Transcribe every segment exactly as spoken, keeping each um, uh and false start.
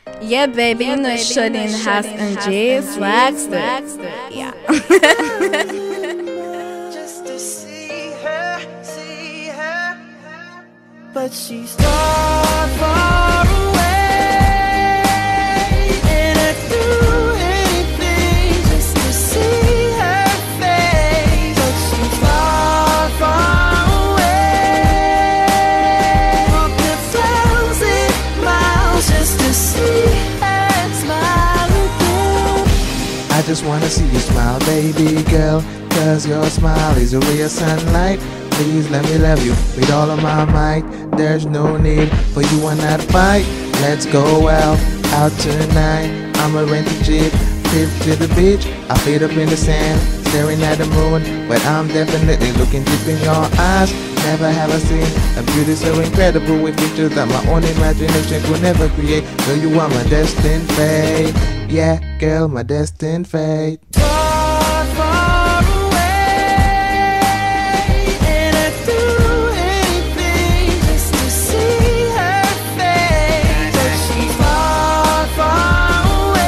Yeah, baby, you know Shawdy in the house and J-Swaggster. Yeah. Just to see her, see her, but she's far, far away, and I'd do anything just to see her face, but she's far, far away, walk a thousand miles just to see her smile again. I just wanna see you smile, baby girl, cause your smile is a ray of sunlight. Please let me love you with all of my might. There's no need for you on that fight. Let's go out, out tonight. I'ma rent a jeep, trip to the beach. I fade up in the sand, staring at the moon, but I'm definitely looking deep in your eyes. Never have I seen a beauty so incredible with features that my own imagination could never create. So you are my destined fate. Yeah, girl, my destined fate. Far, far away, and I'd do anything just to see her face, but she's far, far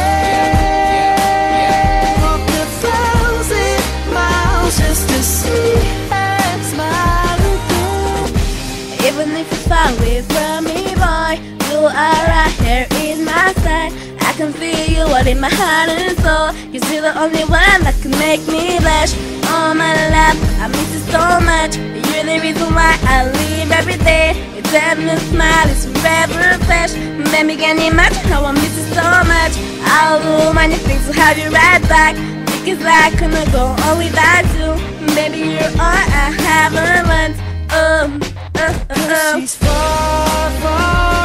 away, walk a thousand miles just to see her smile again. Even if you're far away from me, boy, you are right here in my side. I can feel you all in my heart and soul. You're still the only one that can make me blush. Oh my love, I miss you so much. You're the reason why I live every day. Your timeless smile is forever fresh. Baby, can you imagine how I miss you so much? I'll do many things to have you right back, because I couldn't go on without you. Baby, you're all I have and want. Oh, oh, oh, oh. She's far, far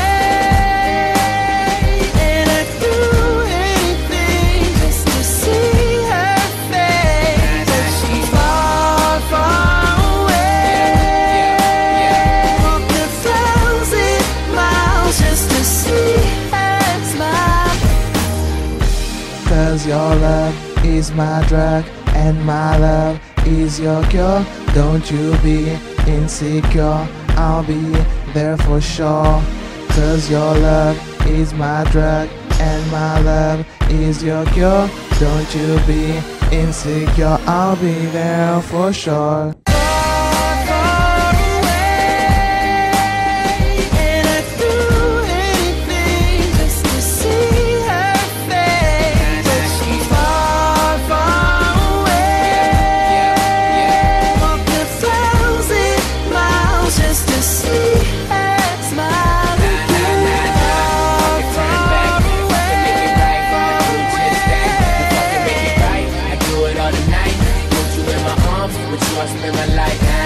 away, and I'd do anything just to see her face, but she's far, far away, walk a thousand miles just to see her smile. Cause your love is my drug, and my love is your cure. Don't you be insecure, I'll be there for sure. Cause your love is my drug, and my love is your cure. Don't you be insecure, I'll be there for sure. Far, far away, and I'd do anything just to see her face, but she's far, far away, walk a thousand miles just to see her smile again. Far, far away, I do it all the night. Put you in my arms, with you I spend my life.